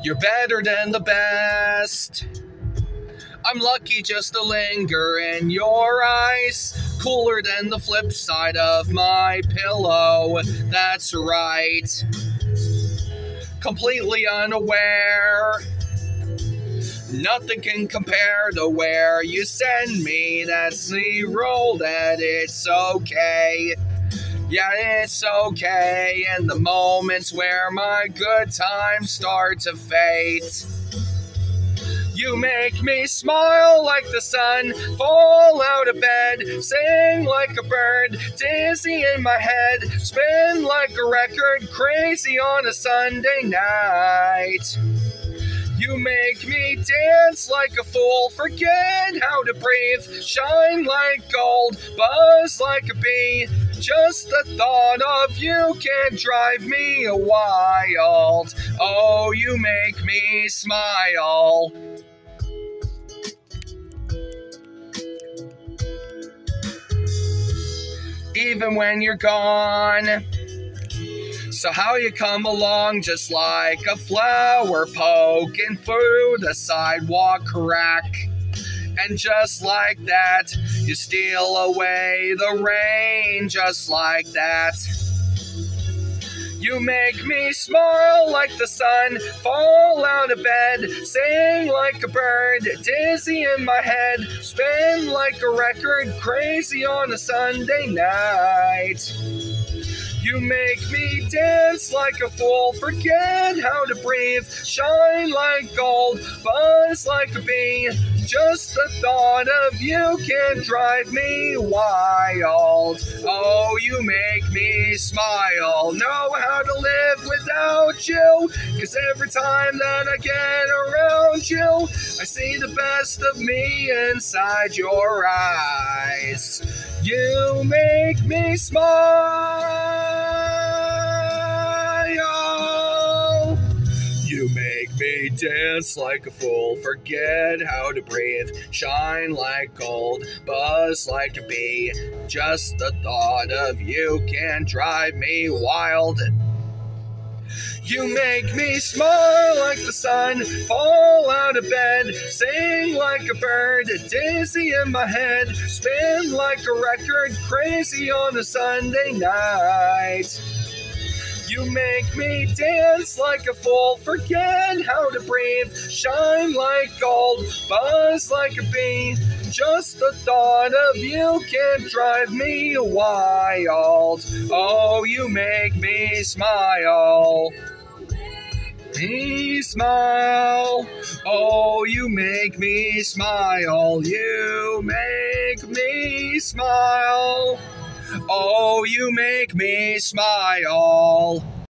You're better than the best. I'm lucky just to linger in your eyes. Cooler than the flip side of my pillow. That's right. Completely unaware. Nothing can compare to where you send me. That's the role that it's okay. Yeah, it's okay. And the moments where my good times start to fade. You make me smile like the sun, fall out of bed, sing like a bird, dizzy in my head, spin like a record, crazy on a Sunday night. You make me dance like a fool, forget how to breathe, shine like gold, buzz like a bee. Just the thought of you can drive me wild. Oh, you make me smile. Even when you're gone. So how you come along just like a flower poking through the sidewalk crack. And just like that, you steal away the rain just like that. You make me smile like the sun, fall out of bed, sing like a bird, dizzy in my head, spin like a record, crazy on a Sunday night. You make me dance like a fool, forget how to breathe, shine like gold, buzz like a bee. Just the thought of you can drive me wild. Oh, you make me smile. Know how to live without you, 'cause every time that I get around you, I see the best of me inside your eyes. You make me smile. You make me dance like a fool, forget how to breathe, shine like gold, buzz like a bee. Just the thought of you can drive me wild. You make me smile like the sun, fall out of bed, sing like a bird, dizzy in my head, spin like a record, crazy on a Sunday night. You make me dance like a fool, forget how to breathe, shine like gold, buzz like a bee. Just the thought of you can drive me wild. Oh, you make me smile. Me smile. Oh, you make me smile. You make me smile. Oh, you make me smile.